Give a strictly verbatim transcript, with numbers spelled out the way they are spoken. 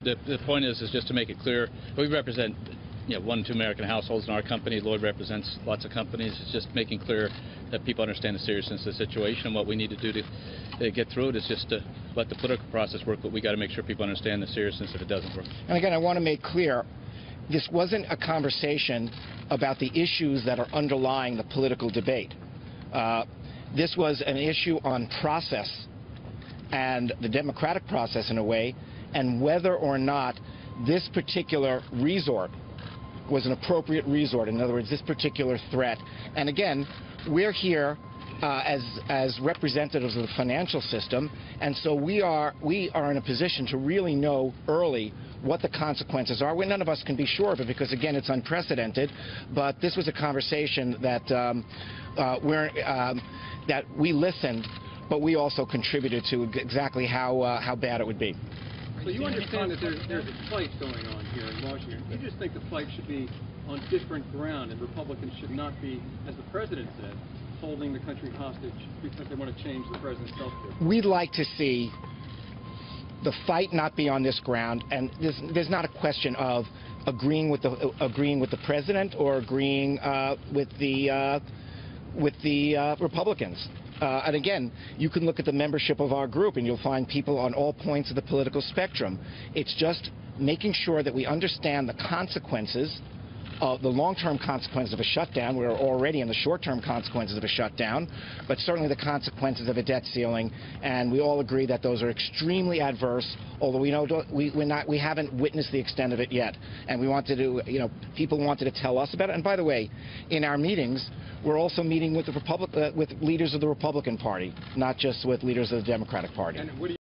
The, the point is, is just to make it clear, we represent you know, one, two American households in our company. Lloyd represents lots of companies. It's just making clear that people understand the seriousness of the situation. And what we need to do to uh, get through it is just to let the political process work, but we got to make sure people understand the seriousness if it doesn't work. And again, I want to make clear, this wasn't a conversation about the issues that are underlying the political debate. Uh, this was an issue on process and the democratic process in a way, and whether or not this particular resort was an appropriate resort. In other words, this particular threat. And again, we're here uh, as as representatives of the financial system, and so we are we are in a position to really know early what the consequences are. Well, none of us can be sure of it because, again, it's unprecedented. But this was a conversation that um, uh, we're um, that we listened, but we also contributed to exactly how uh, how bad it would be. So you understand that there's, there's a fight going on here in Washington. You just think the fight should be on different ground, and Republicans should not be, as the president said, holding the country hostage because they want to change the president's health care. We'd like to see the fight not be on this ground, and there's, there's not a question of agreeing with the uh, agreeing with the president or agreeing uh, with the uh, with the uh, Republicans. Uh, and again, you can look at the membership of our group and you'll find people on all points of the political spectrum. It's just making sure that we understand the consequences, uh, the long-term consequences of a shutdown. We're already in the short-term consequences of a shutdown, but certainly the consequences of a debt ceiling. And we all agree that those are extremely adverse, although we know we, we're not, we haven't witnessed the extent of it yet. And we wanted to, you know, people wanted to tell us about it. And by the way, in our meetings, we're also meeting with the Republic, uh, with leaders of the Republican Party, not just with leaders of the Democratic Party. And what do you